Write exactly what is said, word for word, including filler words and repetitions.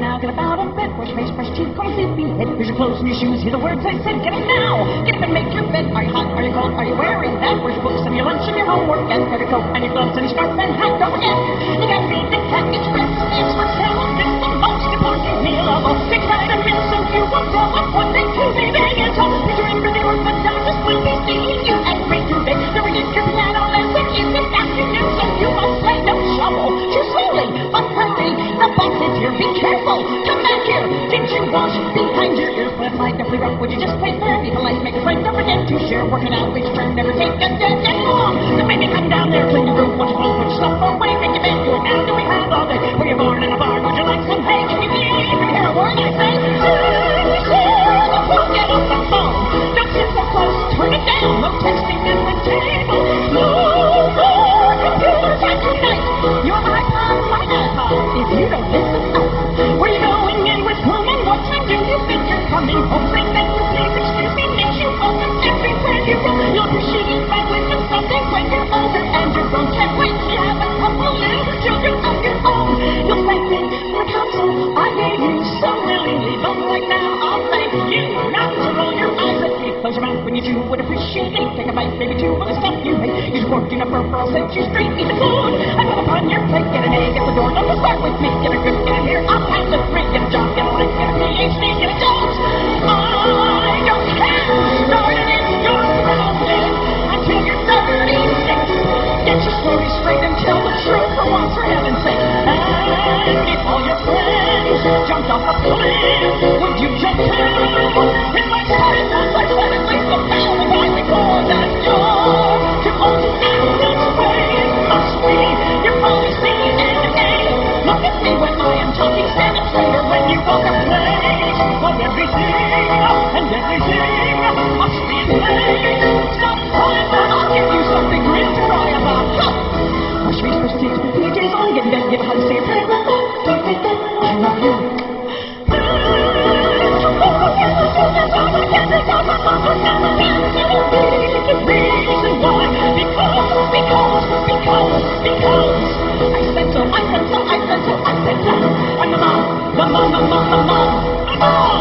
now, get up out of bed, wash face, brush teeth, comb, sleepyhead. Here's your clothes and your shoes, hear the words I said, get up now. Get up and make your bed. Are you hot, are you cold, are you wearing that? Where's your books and your lunch and your homework? And get a coat and your gloves and your scarf and hat. Don't forget, you gotta feed the cat, it's breakfast, it's for sale. It's the most important meal of all. Take vitamins so you won't tell us what they do, baby. And tell us you remember they were but doctors will be seeing you at great today. Never get your piano lesson in this afternoon, so you must play no shovel. Too slowly, but hurry, the box is here, be careful. Come back here, did you wash behind your ears? But if I definitely rough, would you just play fair? Be polite, make a friend, don't forget to share. Working out which turn, never take a dead and long. So maybe come down there, clean your room, watch your clothes, put your stuff away, make your bed, do it now, do we have all day? Were you born in a barn, would you like some hay? Can you believe you hear a word I say? Share the phone, get off the phone. Don't sit so close, turn it down, no texting at the table. No more computer time tonight. Your iPod, my iPod, if you don't listen up. Where you going in with whom and what time do you think you're coming home? Say that you please excuse me, makes you open everywhere you go. You'll be shooting back with them someday when you're older and you're grown. Can't wait to have a couple little children of your own. You'll thank me for the counsel I gave you so willingly. But right now I'll thank you not to roll your eyes at me. Close your mouth when you chew, would appreciate me. Take a bite, maybe two of the stuff you make. Use working up for I'll set you straight. Eat the food I put upon your plate. Get an egg at the door, don't start with me. Get a grip, get in here, I'll pass the three. Get a job, get a life, get a PhD, get a dose. I don't care. Started in your head until you're thirty-six. Get your story straight and tell the truth for once, for heaven's sake. And if all your friends jumped off a cliff, would you jump too? If I said it once, I said it least a thousand times before that you're too old to act this way. It must be your policy and aim. Look at me when I am talking, stand up straighter when you walk a place. But everything and everything must be in place. Stop crying, or I'll give you something real to cry about. Wash face, brush teeth, put P Js on, get in bed, give a hug, say a prayer. I love you. I said so, I said so, I said so, I said so. I'm the mom, the mom, the mom, the mom, the mom.